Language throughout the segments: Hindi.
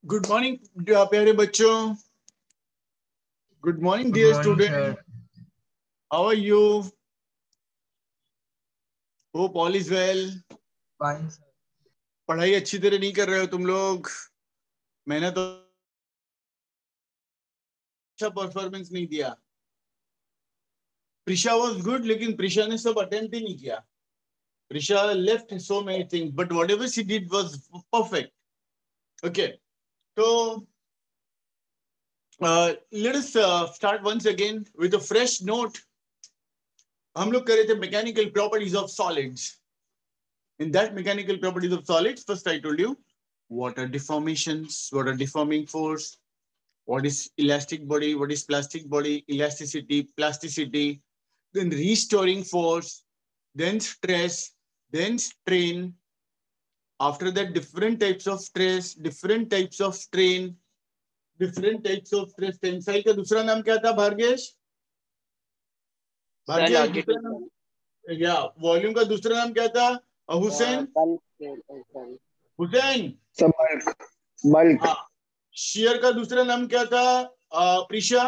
गुड मॉर्निंग प्यारे बच्चों. Good morning Good dear morning, student. sir. How are you? Hope all is well. Fine, sir. पढ़ाई अच्छी तरह नहीं कर रहे हो तुम लोग. मैंने तो अच्छा परफॉर्मेंस नहीं दिया. प्रिशा वाज गुड, लेकिन प्रिशा ने सब अटेम्प्ट ही नहीं किया. Prisha left so many things, but whatever she did was perfect. Okay, तो let us start once again with a fresh note. हम लोग कर रहे थे mechanical properties of solids. In that mechanical properties of solids, first I told you what are deformations, what are deforming force, what is elastic body, what is plastic body, plasticity, then restoring force, then stress, then strain. After that, different types of stress, different types of strain, different types of stress. Tensile का दूसरा नाम क्या था भार्गेश? भार्गेश दूसरा नाम या वॉल्यूम का दूसरा नाम क्या था? हुसैन. हुसैन. बल्क. हाँ. शेयर का दूसरा नाम क्या था? प्रिशा.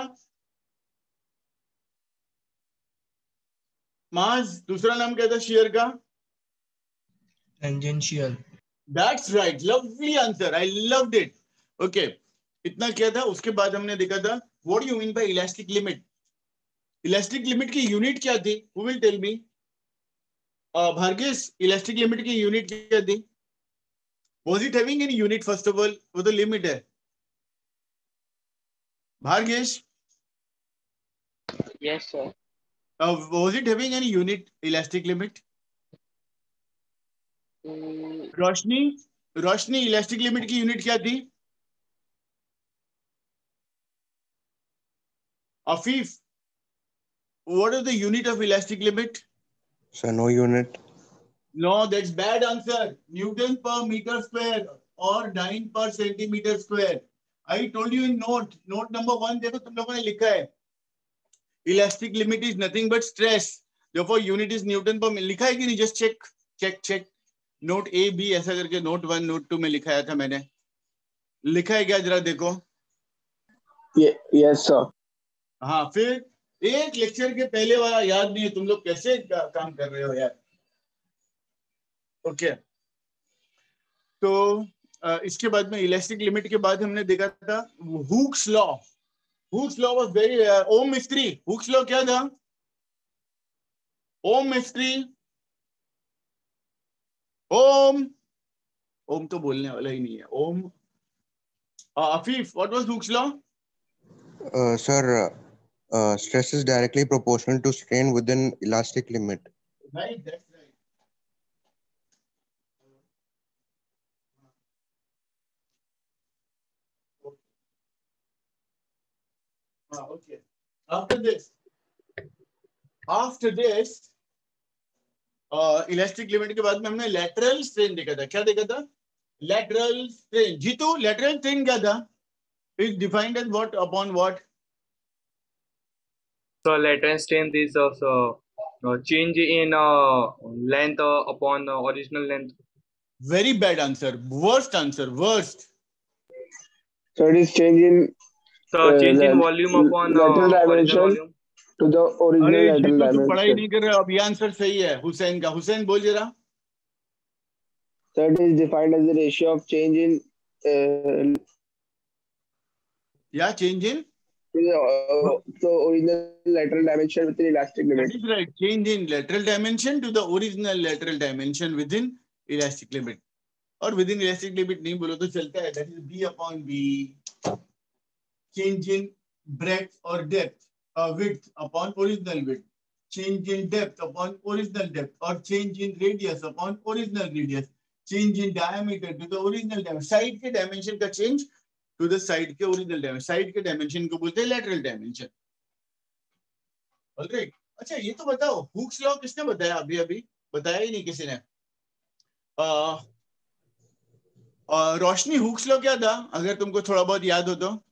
माज, दूसरा नाम क्या था शेयर का? Tangential. That's right. Lovely answer. I loved it. Okay, इतना क्या था. उसके बाद हमने देखा था what do you mean by elastic limit. Elastic limit की यूनिट क्या थी? Who will tell me? Bhargesh, elastic limit की यूनिट क्या थी? Was it having any unit? First of all, वो तो लिमिट है. Bhargesh, Yes, sir. was it having any unit, elastic limit? Roshni, Roshni, elastic limit की यूनिट क्या थी? Afif, what is the unit of elastic limit? So no unit. No, that's bad answer. Newton per meter square or dyne per centimeter square. I told you in note number 1. देखो तुम लोगों ने लिखा है elastic limit is nothing but stress. Therefore unit is Newton per meter. लिखा है कि नहीं? Just check. Note A B ऐसा करके नोट 1 नोट 2 में लिखाया था मैंने. लिखा है क्या? जरा देखो. Yes, sir. हाँ, फिर एक लेक्चर के पहले वाला याद नहीं है. तुम लोग कैसे काम कर रहे हो यार. ओके, तो इसके बाद में इलास्टिक लिमिट के बाद हमने देखा था Hooke's law. Hooke's law was very. Om Mistry, Hooke's law क्या था? ओम मिस्त्री, ओम तो बोलने वाला ही नहीं है. Om. Afif, what was Hooke's law? Sir, stress is directly proportional to strain within elastic limit. Right, that's right. Okay. After this, elastic limit के बाद में हमने लैटरल स्ट्रेन देखा था. क्या देखा था? Lateral strain. Jitu, lateral strain क्या था? Is defined as what upon what? So lateral strength is also change in length upon original length. Very bad answer. Worst answer. Worst. So it is change in So change in volume upon lateral original dimension volume. to the original अरे lateral जीतू, तू पढ़ाई dimension. नहीं कर रहा. अब ये आंसर सही है हुसैन का. हुसैन बोल जरा. So it is defined as the ratio of change in या change in. the original lateral dimension within elastic limit. That is right. Change in lateral dimension to the original lateral dimension within elastic limit. और within elastic limit नहीं बोलो तो चलता है. That is b upon b. Change in breadth or depth, width upon original width. Change in depth upon original depth, or change in radius upon original radius. Change in diameter to the original dimension. Side के dimension का change to the side के original dimension. Side के dimension को बोलते हैं lateral dimension. Alright. अच्छा, ये तो बताओ हुक्स लॉ किसने बताया? अभी बताया ही नहीं किसी ने. रोशनी, हुक्स लॉ क्या था अगर तुमको थोड़ा बहुत याद हो तो?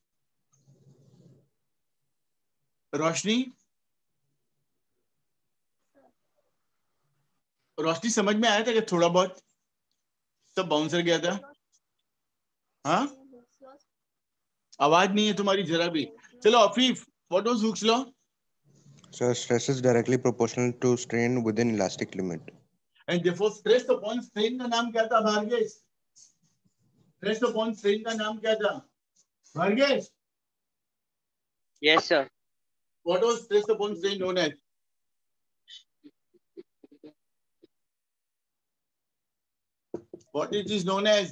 रोशनी, रोशनी समझ में आया था कि थोड़ा बहुत? सब बाउंसर गया था. हाँ, आवाज नहीं है तुम्हारी जरा भी। चलो Afif, what was Hooke's law? Sir, stress is directly proportional to strain within elastic limit. And therefore stress upon strain का नाम क्या था भार्गेश? स्ट्रेस अपॉन स्ट्रेन का नाम क्या था Bhargesh? Yes, sir. What was stress upon strain known as? What it is known as?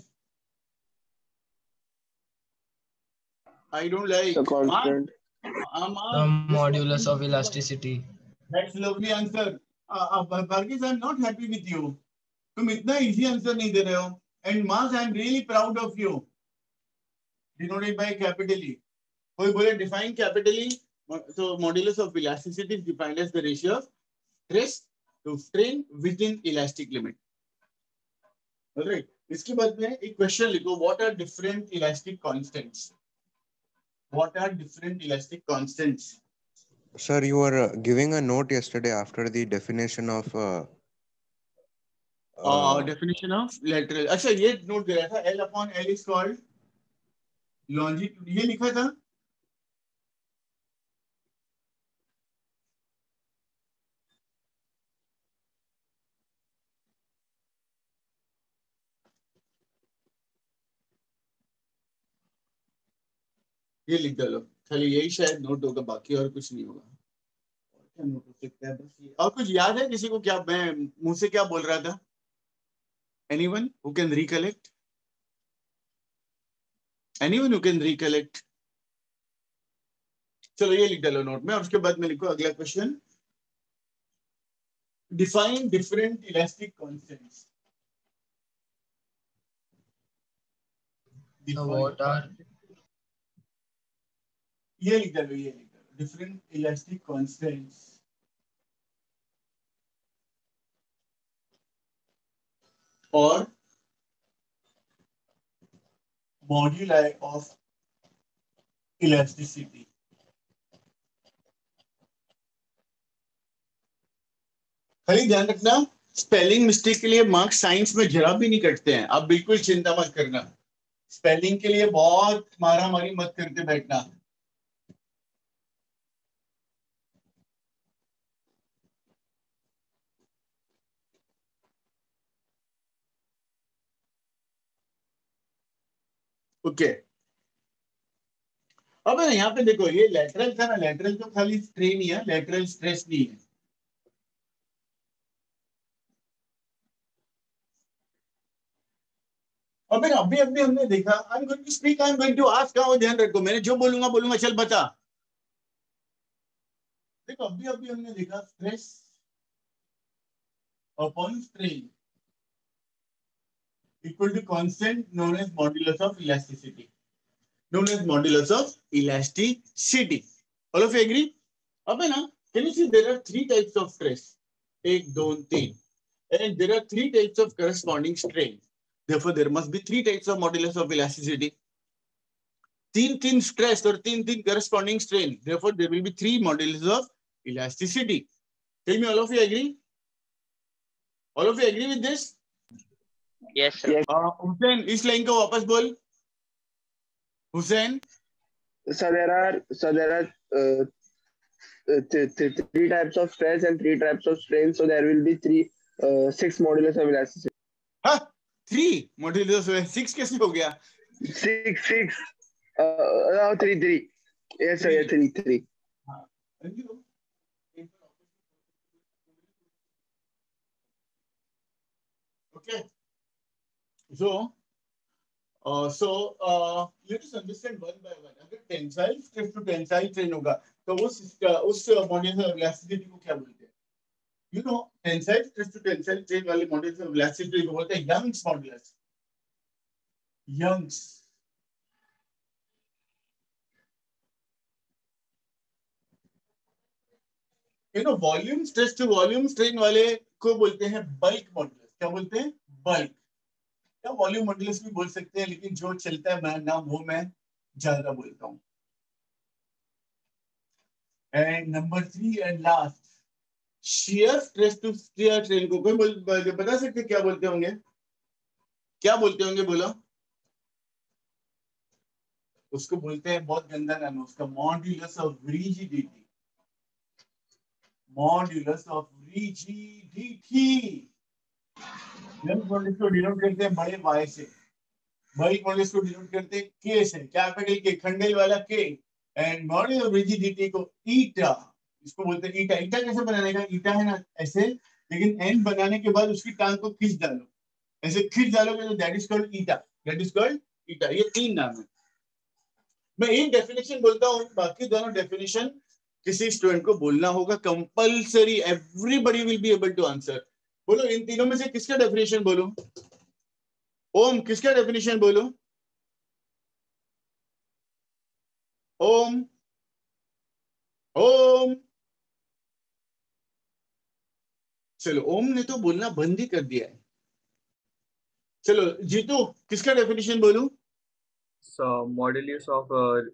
I don't like. So constant. The modulus of elasticity. That's lovely answer. Varghese, I'm not happy with you. तुम इतना easy answer नहीं दे रहे हो. And Mars, I'm really proud of you. Denoted by capital E. कोई बोले define capital E. So modulus of elasticity is defined as the ratio of stress to strain within elastic limit. All right. इसके बाद में एक क्वेश्चन लिखो. What are different elastic constants? What are different elastic constants? Sir, you were giving a note yesterday after the definition of Definition of lateral. अच्छा ये नोट दिया था. L upon L is called longitude. ये लिखा था. ये लिख डालो. खाली यही शायद नोट होगा, बाकी और कुछ नहीं होगा. क्या नोट हो सकता है? बस ये. और कुछ याद है किसी को? क्या मैं मुंह से क्या बोल रहा था? Anyone who can recollect? Anyone who can recollect? चलो ये लिख डालो नोट में, और उसके बाद में लिखो अगला question. Define different elastic constants. So what are ये लिख डालो, ये लिख डालो. Different elastic constants. और moduli of elasticity. खाली ध्यान रखना, स्पेलिंग मिस्टेक के लिए मार्क्स साइंस में जरा भी नहीं कटते हैं. आप बिल्कुल चिंता मत करना. स्पेलिंग के लिए बहुत मारामारी मत करते बैठना. ओके. अब है यहाँ पे देखो, ये लेटरल था ना. लेटरल तो खाली स्ट्रेन ही है, लेटरल स्ट्रेस नहीं है. और फिर अभी अभी हमने देखा. I am going to speak, I am going to ask. का ध्यान रखो, मैंने जो बोलूंगा बोलूंगा. चल बता. देखो अभी अभी हमने देखा stress upon strain equal to constant known as modulus of elasticity. known as modulus of elasticity. All of you agree? अब है ना, can you see there are three types of stress? 1, 2, 3. And there are three types of corresponding strain. Therefore, there must be three types of modulus of elasticity. तीन stress और तीन corresponding strain. Therefore, there will be three modulus of elasticity. Tell me, all of you agree? All of you agree with this? Yes, sir. Hussein, इस लाइन को वापस बोल. Hussein? So there are three types of stress and three types of strain. So there will be 6 modulus of elasticity. हाँ, 3 modulus of 6 कैसे हो गया? 6. 3. Yes, sir. 3. Okay. So let us understand one by one. अगर tensile stress to tensile strain होगा तो उस मॉड्यूलस ऑफ इलास्टिसिटी को क्या बोलते हैं? You know, tensile stress to tensile strain वाले मॉड्यूलस ऑफ इलास्टिसिटी को बोलते हैं Young's modulus. Young's. You know, volume stress to volume strain वाले को बोलते हैं बल्क मॉड्यूलस. क्या बोलते हैं? बल्क. या वॉल्यूम मॉड्यूलस भी बोल सकते हैं, लेकिन जो चलता है मैं नाम वो मैं ज्यादा बोलता हूं. And number 3 and last, shear stress to shear strain को कोई बता सकते क्या बोलते होंगे? क्या बोलते होंगे बोलो. उसको बोलते हैं, बहुत गंदा नाम है उसका, modulus of rigidity. Modulus of rigidity. Young modulus को डिनोट करते हैं बड़े वाई से, बड़ी मॉड्यूलस को डिनोट करते हैं के से, कैपिटल के, खंडेल वाला के, एंड मॉड्यूलस ऑफ रिजिडिटी को ईटा, इसको बोलते हैं ईटा। ईटा कैसे बनाने का? ईटा है ना ऐसे, लेकिन एन बनाने के बाद उसकी टांग को खींच डालो, ऐसे खींच डालोगे तो that is called eta, that is called eta. ये 3 नाम है। मैं एक डेफिनेशन बोलता हूँ, बाकी दोनों डेफिनेशन किसी स्टूडेंट को बोलना होगा compulsory, everybody will be able to answer. बोलो इन तीनों में से किसका डेफिनेशन बोलो? ओम, किसका डेफिनेशन बोलो? ओम, ओम। चलो, ओम ने तो बोलना बंद ही कर दिया है। चलो जीतू, किसका डेफिनेशन बोलूं? So modulus of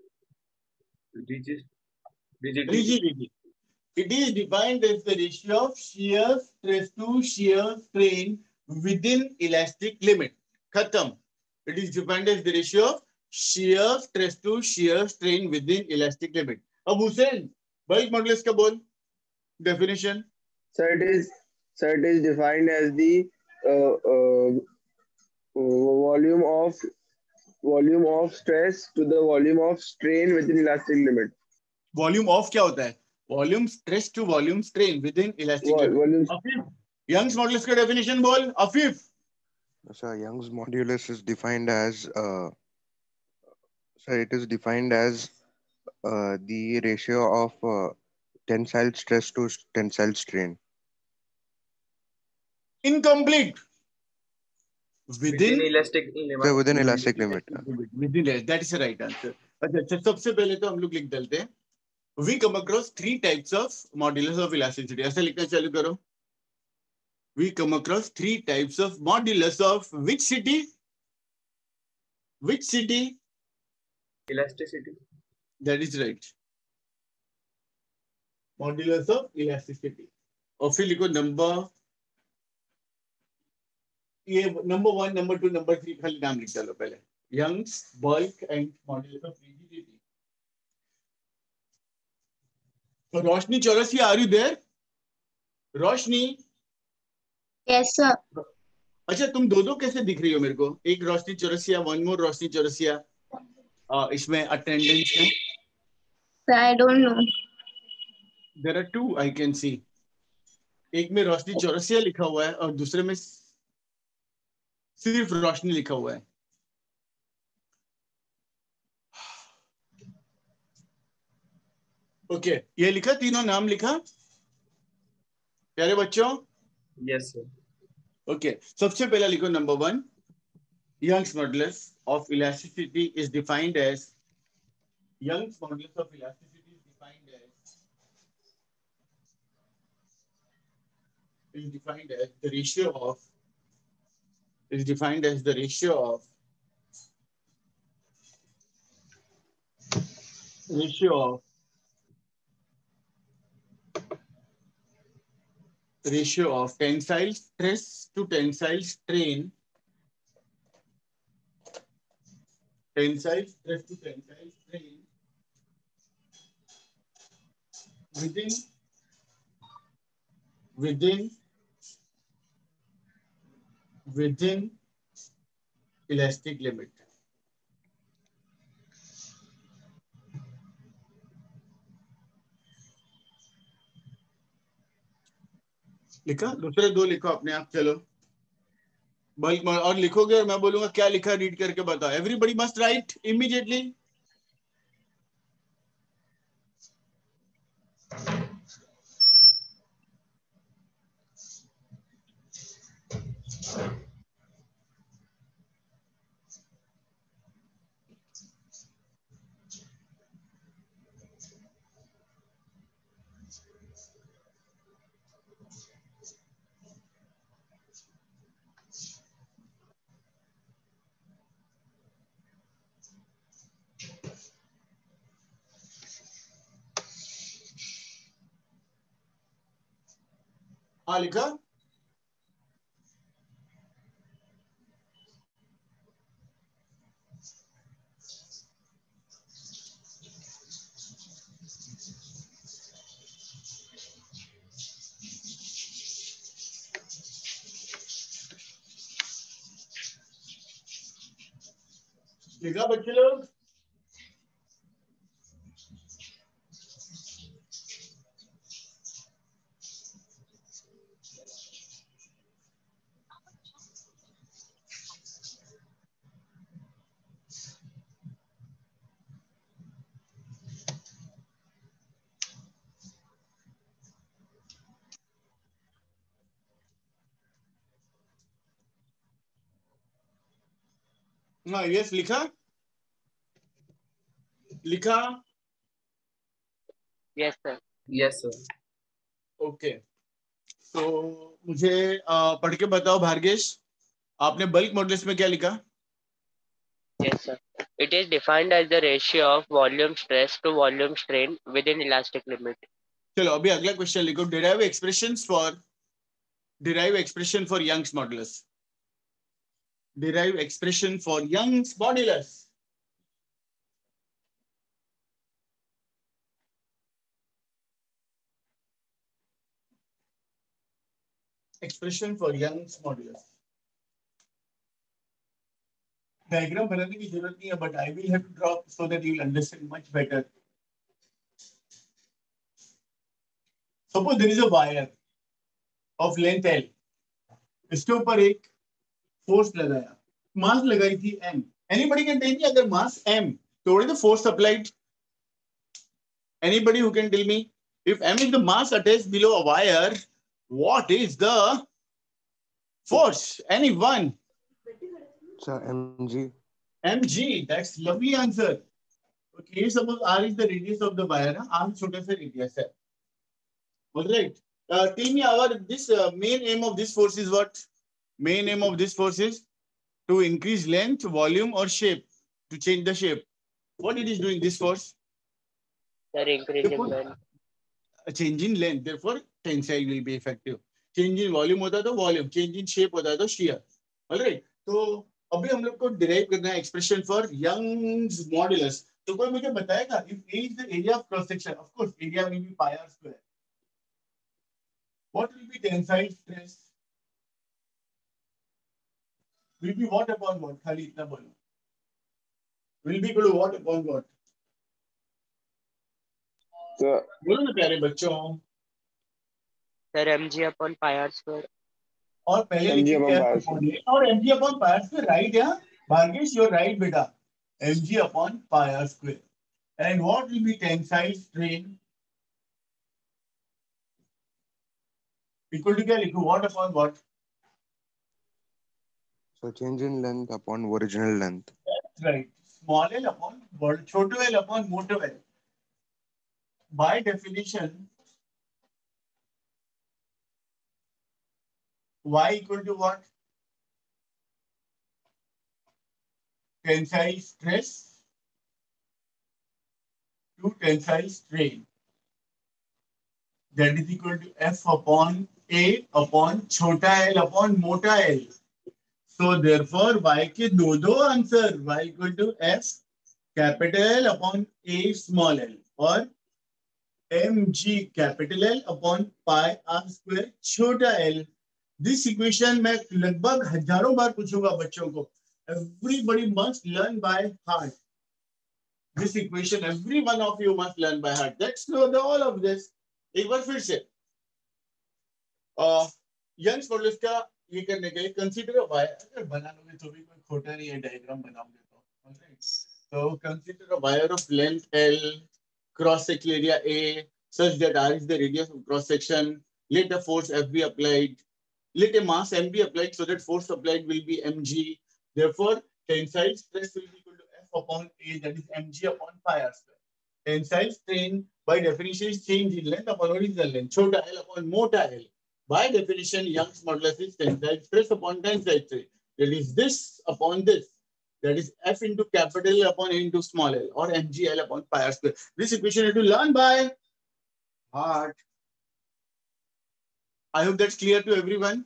rigidity. Rigidity. It is defined as the ratio of shear stress to shear strain within elastic limit. Khatam. It is defined as the ratio of shear stress to shear strain within elastic limit. अब हुसैन, Boyle's modulus का बोल definition. Sir, it is defined as the volume of stress to the volume of strain within elastic limit. Volume of क्या होता है? Volume stress to volume strain within elastic limit. Volume. Afif, Young's modulus का definition बोल. Afif. So Young's modulus is defined as so it is defined as the ratio of tensile stress to tensile strain. Incomplete. Within elastic limit. So within elastic limit. Within, that is the right answer. अच्छा, सबसे पहले तो हम लोग लिख डालते हैं, we come across 3 types of modulus of elasticity. ऐसा लिखना चालू करो. We come across 3 types of modulus of which city? Which city? Elasticity. That is right. Modulus of elasticity. और फिर लिखो नंबर, ये नंबर 1, नंबर 2, नंबर 3 खाली नाम लिख डालो पहले. Young's, bulk and modulus of rigidity. तो रोशनी Chaurasia, are you there? Roshni. Yes, sir. अच्छा, तुम दो कैसे दिख रही हो मेरे को? एक रोशनी चौरसिया, वन मोर रोशनी चौरसिया इसमें अटेंडेंस में. Sir, I don't know. There are 2 I can see. एक में रोशनी चौरसिया लिखा हुआ है और दूसरे में सिर्फ रोशनी लिखा हुआ है. ओके, ये लिखा, तीनों नाम लिखा प्यारे बच्चों? Yes, sir. ओके, सबसे पहला लिखो number 1. Young's modulus of elasticity is defined as Young's modulus of elasticity is defined as the ratio of tensile stress to tensile strain, within elastic limit. लिखा? दूसरे 2 लिखो अपने आप. चलो बल्क और लिखोगे और मैं बोलूंगा क्या लिखा, रीड करके बताओ. Everybody must write immediately. हाँ लिखा? लिखा बच्चे लोग? हाँ, यस लिखा? लिखा? Yes, sir. Yes, sir. Okay, तो मुझे पढ़ के बताओ भार्गेश, आपने बल्क मॉडुलस में क्या लिखा? Yes, sir. It is defined as the ratio of volume stress to volume strain within elastic limit. चलो अभी अगला क्वेश्चन लिखो, derive expression for Young's modulus. Derive expression for Young's modulus. Expression for Young's modulus. Diagram बनाने की जरूरत नहीं है, but I will have to draw so that you will understand much better. Suppose there is a wire of length L. इसके ऊपर एक फोर्स लगाया, मास लगाई थी M. Anybody can tell me अगर मास M, तो what is the force applied? Anybody who can tell me if M is the mass attached below a wire, what is the force? Anyone? Sir, mg. Mg. That's lovely answer. Okay, suppose R is the radius of the wire. R is छोटा सा radius है. All right. Tell me this main aim of this force is what? Main aim of this force is to increase length, volume, or shape. To change the shape. What it is doing this force? Sir, increasing length. A change in length, therefore tensile will be effective. Change in volume होता है तो volume, change in shape होता है तो shear. All right. तो अभी हम लोग को derive करना है expression for Young's modulus. तो कोई मुझे बताएगा if A is the area of cross section, of course area will be pi r square. What will be tensile stress? Will be what upon what? खाली इतना बोलो. Will be equal to what upon what? बोलो ना प्यारे बच्चों. Sir, mg upon pi r square. और पहले लिखिए और mg upon pi r square, right? Yeah, Bhargesh, you're right, beta. mg upon pi r square. And what will be tensile strain? Equal to क्या लिखूं? What upon what? So change in length upon original length. That's right. Small l upon छोटो l upon motto l. By definition, y equal to what? Tensile stress to tensile strain. That is equal to F upon A upon छोटा l upon मोटा l. So therefore, y के दो answer, y equal to F capital L upon A small l और mg capital L upon pi r square छोटा l. This equation मैं लगभग हजारों बार पूछूंगा बच्चों को. Everybody must learn by heart. This equation, every one of you must learn by heart. That's all of this. एक बार फिर से यंग्स मॉडुलस का ये करने के लिए कंसीडर अ वायर. अगर बना लोगे तो भी कोई खोटा नहीं है, डायग्राम बनाओगे तो consider a wire of length L, cross section area A, such that R is the radius of cross section. Let a force F be applied. Let a mass M be applied so that force applied will be mg. Therefore, tensile stress will be equal to F upon A, that is mg upon pi r square. Tensile strain by definition is change in length upon original length. Chota L upon mota L. By definition, Young's modulus is tensile stress upon tensile strain. That is this upon this. That is F into capital L upon A into small l or mgl upon pi r square. This equation you have to learn by heart. I hope that's clear to everyone.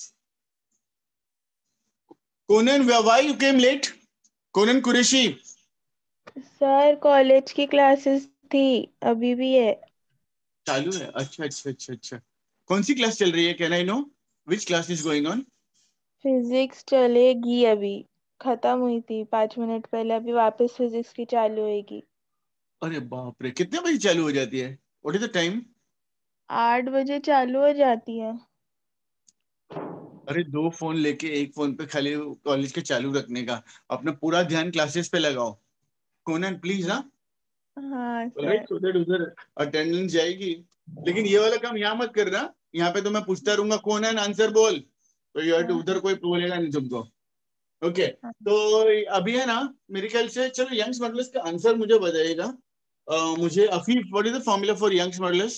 Conan, why you came late? Conan Qureshi. Sir college की क्लासेस थी, अभी भी है. चालू है? अच्छा. कौन सी क्लास चल रही है? Can I know which class is going on? Physics चलेगी अभी. खत्म हुई थी 5 मिनट पहले, अभी वापस फिजिक्स की चालू होगी। अरे बाप रे, कितने बजे चालू हो जाती है? What is the time? 8 बजे चालू हो जाती है। अरे दो फोन लेके एक फोन पे खाली कॉलेज के चालू रखने का, अपना पूरा ध्यान क्लासेस पे लगाओ। कोनन प्लीज, हाँ। हाँ राइट, सर। सो दैट उधर अटेंडेंस जाएगी। लेकिन ये वाला काम यहाँ मत करना। यहाँ पे तो मैं पूछता रहूंगा कोनन आंसर बोल, तो ये हाँ उधर कोई बोलेगा नहीं तुमको। ओके, हाँ तो अभी है ना, मेरे ख्याल से चलो यंग्स मॉडल्स का आंसर मुझे बताइएगा। मुझे Afif, what is the formula for Young's modulus?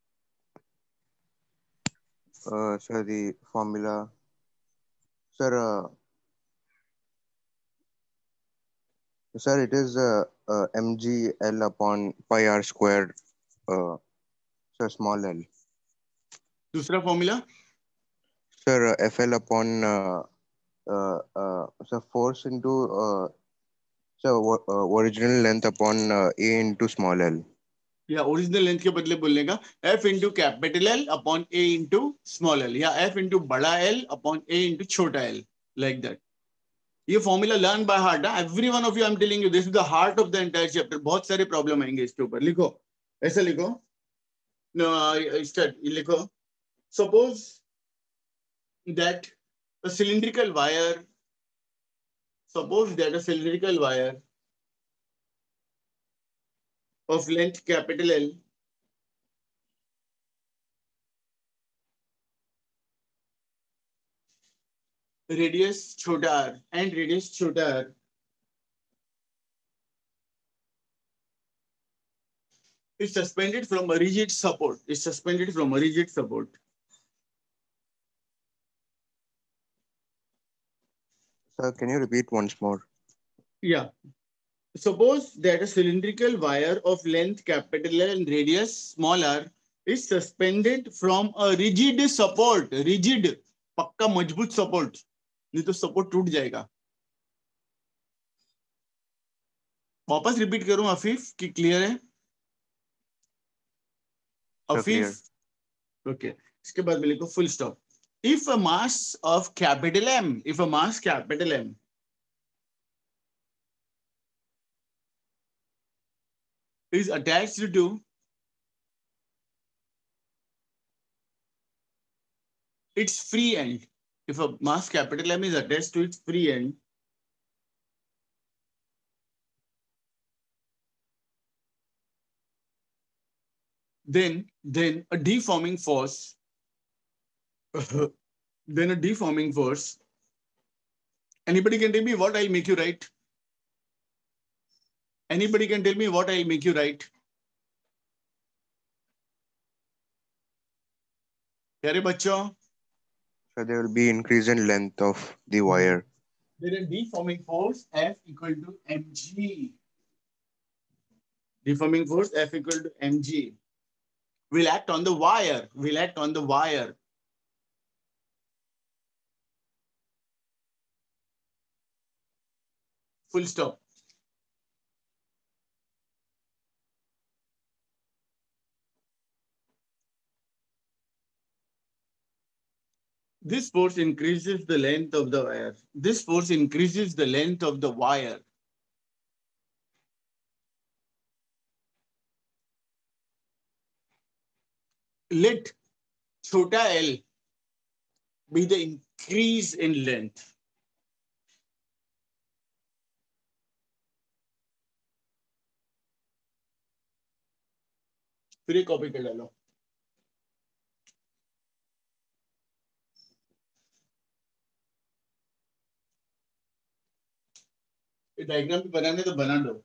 Sir, the formula, sir, sir, it is mgl upon pi r squared, uh, sir, small l. दूसरा formula? Sir, fl upon sir, force into sir, original length upon a into small l. या ओरिजिनल लेंथ के बदले बोलने का F into capital L upon A into small L, या एफ इंटू बड़ा एल अपॉन ए इंटू छोटा एल, लाइक दैट। ये formula learn by heart, every one of you, I am telling you, this is the heart of the entire chapter. बहुत सारे प्रॉब्लम आएंगे इसके ऊपर। लिखो, ऐसा लिखो, लिखो, suppose that a cylindrical wire, suppose that a cylindrical wire of length capital L radius छोटा r and radius छोटा r is suspended from a rigid support, is suspended from a rigid support. Sir, can you repeat once more? Yeah. Suppose that a cylindrical wire of length capital L and radius small r is suspended from a rigid support. Rigid, पक्का मजबूत सपोर्ट, नहीं तो सपोर्ट टूट जाएगा। वापस रिपीट करूं अफीफ कि क्लियर है? Sir, clear. अफीफ, ओके। इसके बाद में लिखो full stop. If a mass of capital M, if a mass capital M is attached to its free end, if a mass capital M is attached to its free end, then a deforming force, then a deforming force. Anybody can tell me what I'll make you write? Anybody can tell me what I'll make you write? प्यारे बच्चों, So there will be increase in length of the wire. there is deforming force F equal to mg. Deforming force F equal to mg will act on the wire, will act on the wire. Full stop. This force increases the length of the wire. This force increases the length of the wire. Let छोटा l be the increase in length. फिर ये कॉपी कर डालो। ये डायग्राम भी बनाने तो बना दो।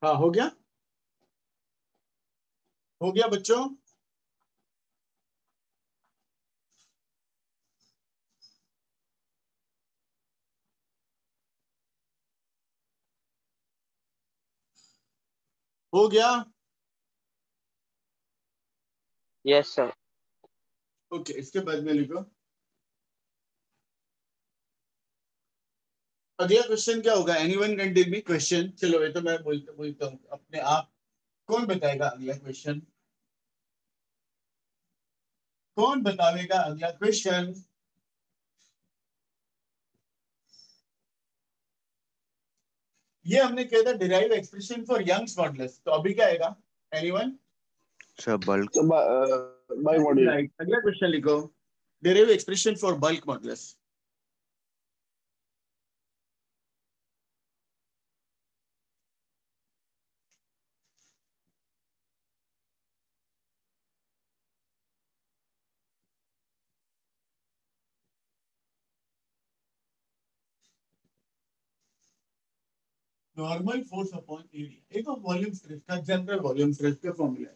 हाँ हो गया बच्चों? हो गया? Yes, sir. ओके, इसके बाद में लिखो अगला क्वेश्चन क्या होगा? Anyone can tell me question. चलो ये तो मैं बोलता हूँ अपने आप। कौन बताएगा अगला क्वेश्चन? कौन बतावेगा अगला क्वेश्चन? ये हमने किया था derive expression for Young's modulus, तो अभी क्या आएगा? Anyone? Sir bulk So by module. Right, अगला क्वेश्चन लिखो derive expression for bulk modulus. Normal force upon area, एक वॉल्यूम स्ट्रेस का जनरल वॉल्यूम स्ट्रेस का फॉर्मूला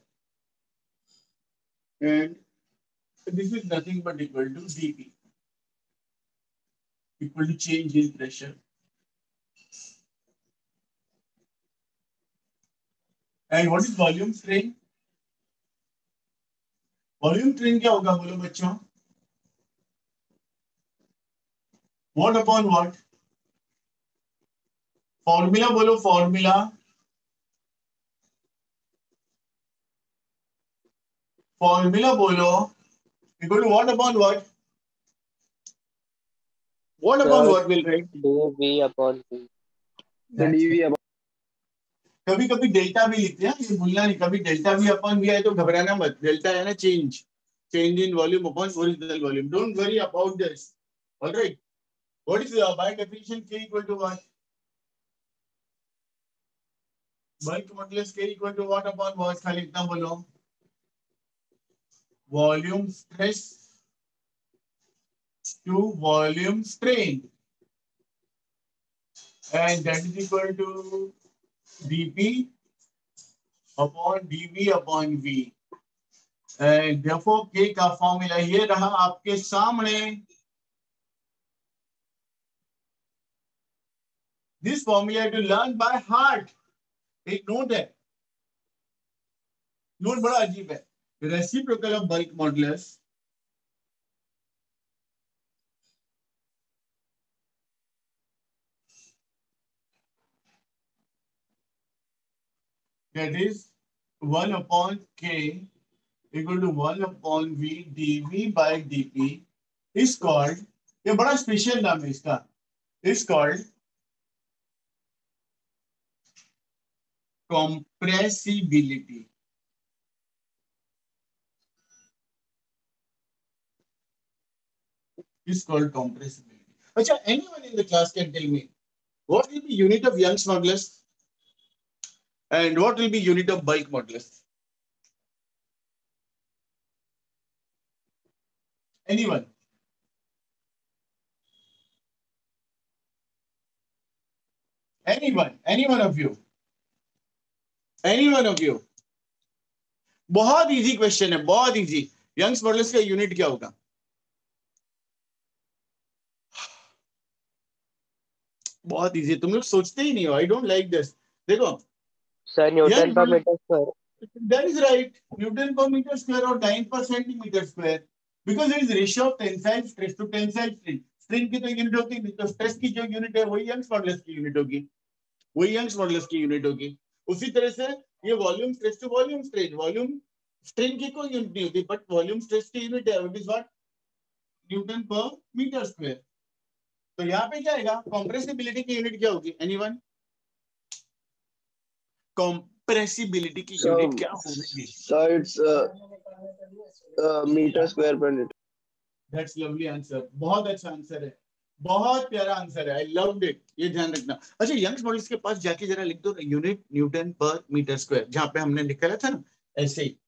है, and this is nothing but equal to dp equal to change in pressure. And what is volume strain? Volume strain क्या होगा बोलो बच्चों? What upon what? फॉर्मूला बोलो, फॉर्मूला। फॉर्मूला बोलो, equal to what upon what? What upon Sir, what will write? dV upon V. The dV about कभी कभी डेल्टा भी लिखते हैं, ये भूलना नहीं। कभी डेल्टा भी अपॉन भी आए तो घबराना मत। डेल्टा है ना change in volume upon original volume. Don't worry about this, alright? What is by definition k equal to what? Bulk modulus k equal to what upon what? खाली इतना बोलो, volume stress to volume strain, and that is equal to dp upon dv upon v, and therefore k का फॉर्मूला ये रहा आपके सामने। This formula to learn by heart. एक नोट है, नोट बड़ा अजीब है। Reciprocal of bulk modulus that is 1 upon k equal to 1 upon v dv by dp is called, ये बड़ा स्पेशल नाम है इसका, is called compressibility। is called compressibility। अच्छा, anyone in the class can tell me what will be unit of Young's modulus and what will be unit of bulk modulus? Anyone? Any one of you? बहुत इजी क्वेश्चन है, बहुत इजी। यंग्स मॉडुलस का यूनिट क्या होगा? बहुत इजी, तुम लोग सोचते ही नहीं हो। I don't like this. देखो, Sir, Newton per meter square. that is right, Newton per meter square or 9 per centimeter square, because there is ratio of tensile stress to tensile strain। Strain की तो यूनिट होती है, तो स्ट्रेस की जो यूनिट है वही यंग्स मॉडुलस की यूनिट होगी, वही यंग्स मॉडुलस की यूनिट होगी। उसी तरह से ये volume stress to volume strain, volume strain की कोई यूनिट नहीं होती, बट वॉल्यूम स्ट्रेस की यूनिट है, व्हाट इज व्हाट? न्यूटन पर मीटर स्क्वायर। तो यहाँ पे क्या आएगा? कॉम्प्रेसिबिलिटी की यूनिट क्या होगी? एनीवन? कॉम्प्रेसिबिलिटी की यूनिट क्या होगी? so it's meter square per liter। That's lovely answer, बहुत अच्छा आंसर है, बहुत प्यारा आंसर है। आई लव्ड इट, ये ध्यान रखना। अच्छा, यंग्स मॉडुलस के पास जाके जरा लिख दो यूनिट न्यूटन पर मीटर स्क्वायर, जहां पे हमने निकाला था ना ऐसे ही,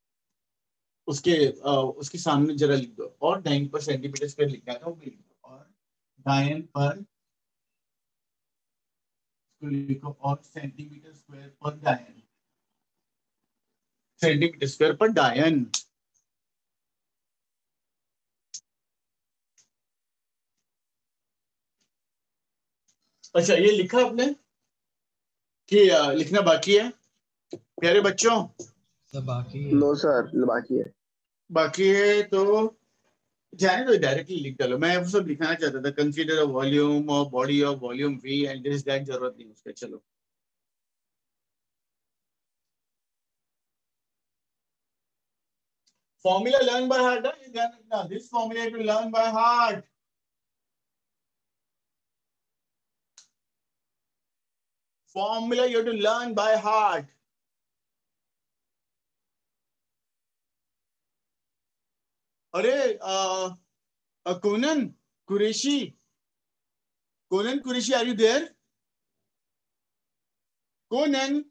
उसके सामने जरा लिख दो, और 9 पर सेंटीमीटर स्क्वायर लिखना था वो भी लिख दो, और 9 पर तो लिखो और सेंटीमीटर स्क्वायर पर डायन, सेंटीमीटर स्क्वायर पर डायन। अच्छा ये लिखा आपने कि लिखना बाकी है प्यारे बच्चों? तो बाकी है। नो सर, बाकी है। बाकी है तो जाने तो डायरेक्टली लिख डालो। मैं वो सब लिखाना चाहता था, कंसीडर अ वॉल्यूम और body of volume V and this that, जरूरत नहीं उसका। चलो फॉर्मूला लर्न बाय हार्ट है, ध्यान रखना, this formula to learn by heart. Formula you have to learn by heart. अरे Conan Qureshi, Conan Qureshi, are you there? Conan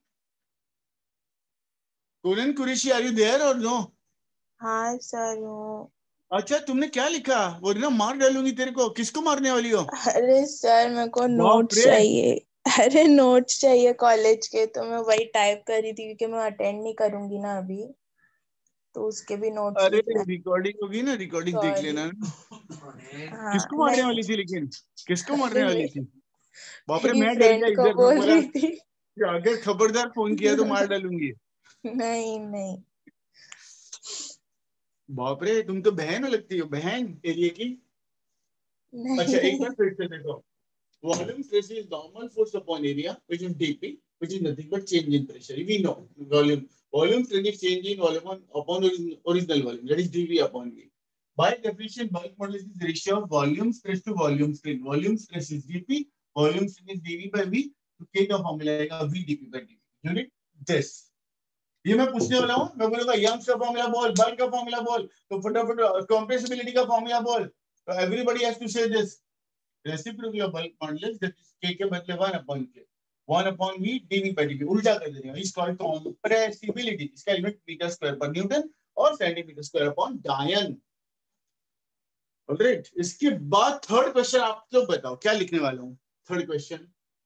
Qureshi, are you there or no? हाँ सर हूँ। अच्छा तुमने क्या लिखा? वो ना मार डालूंगी तेरे को। किसको मारने वाली हो? अरे सर मेरे को बाप नोट्स रे। चाहिए। अरे नोट्स चाहिए कॉलेज के, तो मैं वही टाइप कर रही थी क्योंकि मैं अटेंड नहीं करूंगी ना अभी, तो उसके भी नोट्स अरे लिखना है। रिकॉर्डिंग होगी ना, रिकॉर्डिंग देख सॉरी। लेना। हाँ किसको मारने नहीं, वाली थी लेकिन? किसको मारने अरे वाली थी? बाप रे, मेरी मैं डर फ्रेंड गया को इधर। मैं बोल बोला रही थी। कि अगर खबरदार फोन किया तो मार डालूंगी। नहीं नहीं। बाप रे, तुम तो बहन लगती हो, बहन एरिया की। अच्छा एक नहीं बार फिर से देखो, volume stress is normal force upon area, which is dp, which is nothing but change in pressure. We know volume stress is change in volume upon original volume, that is dv upon v. By definition, bulk modulus is ratio of volume stress to volume strain. Volume stress is dp, volume strain is dv by v. तो k का फॉर्मूला आएगा v dp by dv. Unit this. ये मैं पूछने वाला हूँ, मैं बोलूंगा यंग्स का फॉर्मूला बोल, बल्क का फॉर्मूला बोल, तो फटाफट कंप्रेसिबिलिटी का फॉर्मूला बोल। तो everybody has to say this. Reciprocal of bulk modulus, that is k के बदले 1 upon k, 1 upon v dv by dt, उल्टा कर देंगे। Is called compressibility. इसका unit metre square per newton और centimetre square upon dyne. Alright, इसके बाद थर्ड क्वेश्चन आप लोग बताओ क्या लिखने वाला हूँ। थर्ड क्वेश्चन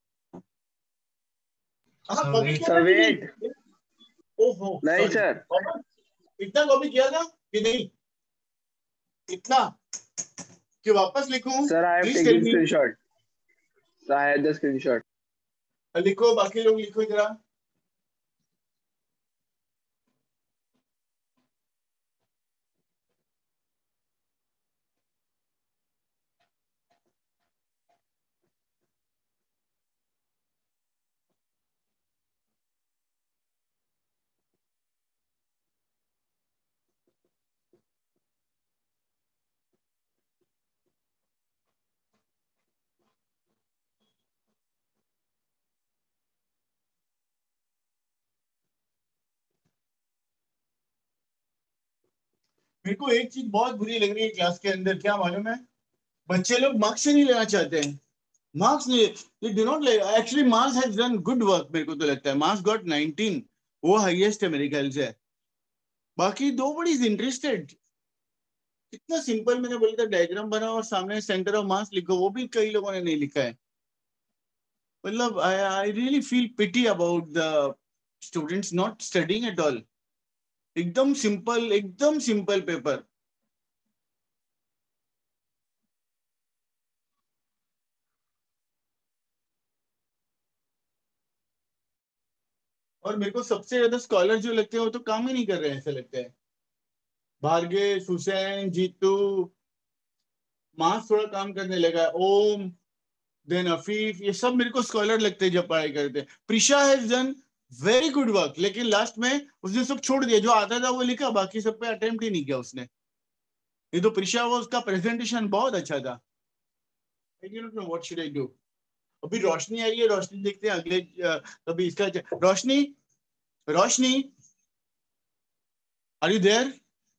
कॉपी किया था कि सवेट। नहीं? ओहो नहीं सॉरी, सर। इतना कॉपी किया था कि नहीं? इतना कि वापस लिखूं? Sir I have please tell taken me. Screenshot. Sir I have the screenshot. लिखो, बाकी लोग लिखो जरा। मेरे को एक चीज बहुत बुरी लग रही है क्लास के अंदर, क्या मालूम है? बच्चे लोग मार्क्स नहीं लेना चाहते हैं। मार्क्स नहीं, they do not like, actually Mars has done good work, मेरे को तो लगता है। Mars got 19, वो हाईएस्ट है मेरे ख्याल से। बाकी दो बड़ी इंटरेस्टेड। कितना सिंपल मैंने बोला था, डायग्राम बनाओ और सामने सेंटर ऑफ मास लिखो, वो भी कई लोगों ने नहीं लिखा है। मतलब I really feel pity about the students not studying at all. एकदम सिंपल पेपर। और मेरे को सबसे ज्यादा स्कॉलर जो लगते हैं वो तो काम ही नहीं कर रहे हैं, ऐसा लगता है। भार्गेश, हुसैन, जीतू, मास थोड़ा काम करने लगा, ओम, देन अफीफ, ये सब मेरे को स्कॉलर लगते हैं जब पढ़ाई करते हैं। Prisha has done very good work, लेकिन लास्ट में उसने सब छोड़ दिया। जो आता था वो लिखा, बाकी सब पे अटेम्प्ट ही नहीं किया उसने। ये तो प्रिशा, वो उसका प्रेजेंटेशन बहुत अच्छा था। What should I do? अभी रोशनी आई है, रोशनी देखते हैं अगले कभी इसका। Roshni, Roshni, are you there?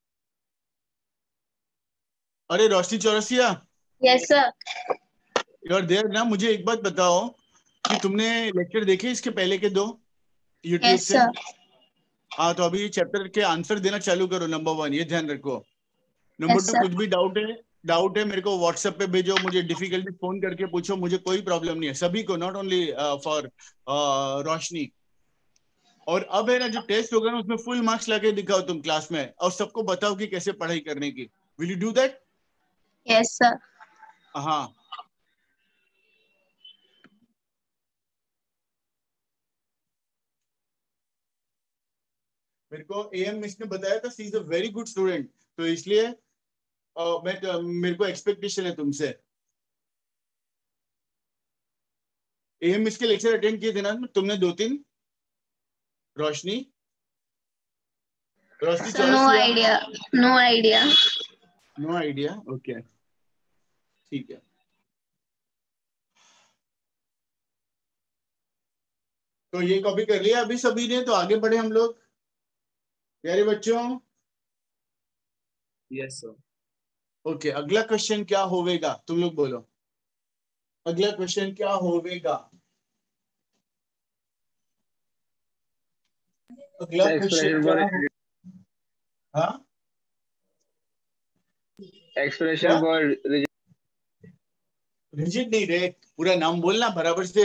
अरे Roshni Chaurasia, yes sir. You are there ना? मुझे एक बात बताओ कि तुमने लेक्चर देखे इसके पहले के 2 यूट्यूब यस से? सर। हाँ, तो अभी चैप्टर के आंसर देना चालू करो। नंबर 1 ये ध्यान रखो। Number yes 2 sir. कुछ भी डाउट है डाउट है मेरे को व्हाट्सएप पे भेजो, मुझे डिफिकल्टी फोन करके पूछो, मुझे कोई प्रॉब्लम नहीं है, सभी को, नॉट ओनली फॉर रोशनी। और अब है ना जो टेस्ट होगा ना उसमें फुल मार्क्स लाके दिखाओ तुम क्लास में, और सबको बताओ कि कैसे पढ़ाई करने की। Will you do that? Yes, sir. हाँ। मेरे को एएम मिस ने बताया था she is a very good student, तो इसलिए मेरे को एक्सपेक्टेशन है तुमसे। एएम मिस के लेक्चर अटेंड किए थे ना तुमने 2-3? Roshni Roshni So no idea. No idea. No idea, okay ठीक है। तो ये कॉपी कर लिया अभी सभी ने, तो आगे बढ़े हम लोग प्यारे बच्चों। Yes sir. ओके, अगला क्वेश्चन क्या होवेगा, तुम लोग बोलो, अगला क्वेश्चन क्या होवेगा? अगला क्वेश्चन क्या हो... हाँ एक्सप्रेशन फॉर रिजिड नहीं रे, पूरा नाम बोलना बराबर से।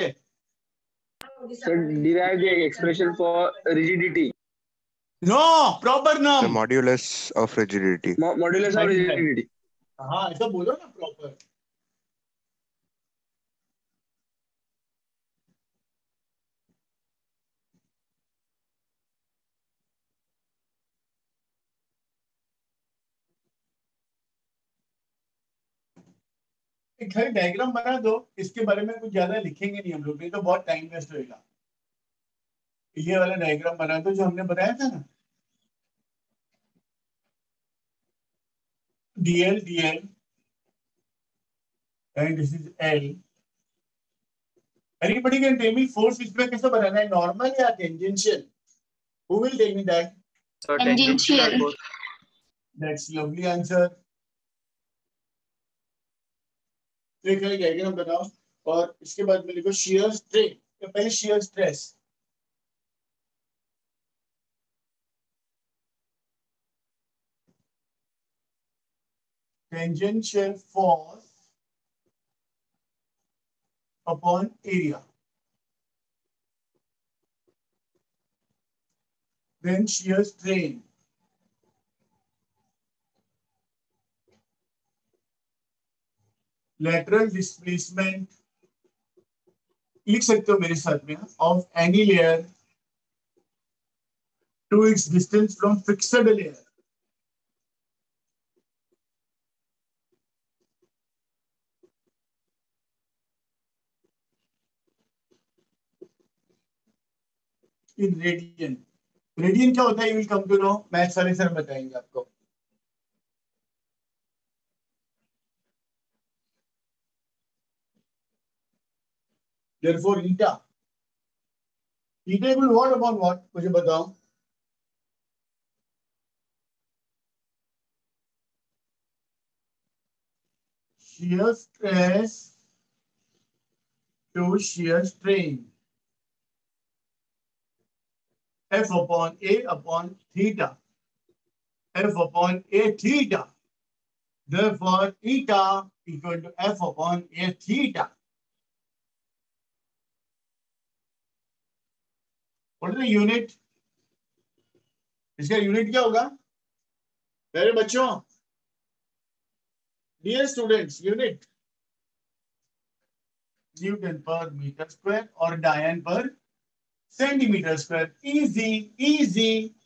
derive the expression for rigidity. No, proper The नाम। modulus of rigidity. Modulus of rigidity. हाँ ऐसा बोलो ना प्रॉपर। एक खाली डायग्राम बना दो, इसके बारे में कुछ ज्यादा लिखेंगे नहीं हम लोग, नहीं तो बहुत टाइम वेस्ट होएगा। ये वाला डायग्राम बना दो जो हमने बताया था ना, dl dl and this is l। Anybody can tell me force इसमें कैसे बनाना है, नॉर्मल या tangential? Who will tell me that? Sir Tangential. That's lovely answer. एक डायग्राम बनाओ और इसके बाद में लिखो शियर स्ट्रेन, पहले shear stress. Tangential force upon area, then shear strain, lateral displacement लिख सकते हो मेरे साथ में, of any layer to its distance from fixed layer। in radian, radian क्या होता है, you will come to know, maths वाले सर बताएंगे आपको। therefore eta equal what upon what, मुझे बताओ। shear stress to shear strain, F upon A upon theta, F upon A theta, therefore eta equal to F upon A theta। What is the unit? इसका यूनिट क्या होगा मेरे बच्चों? डियर स्टूडेंट्स, यूनिट न्यूटन पर मीटर स्क्वायर और डायन पर सेंटीमीटर स्क्वायर। Easy easy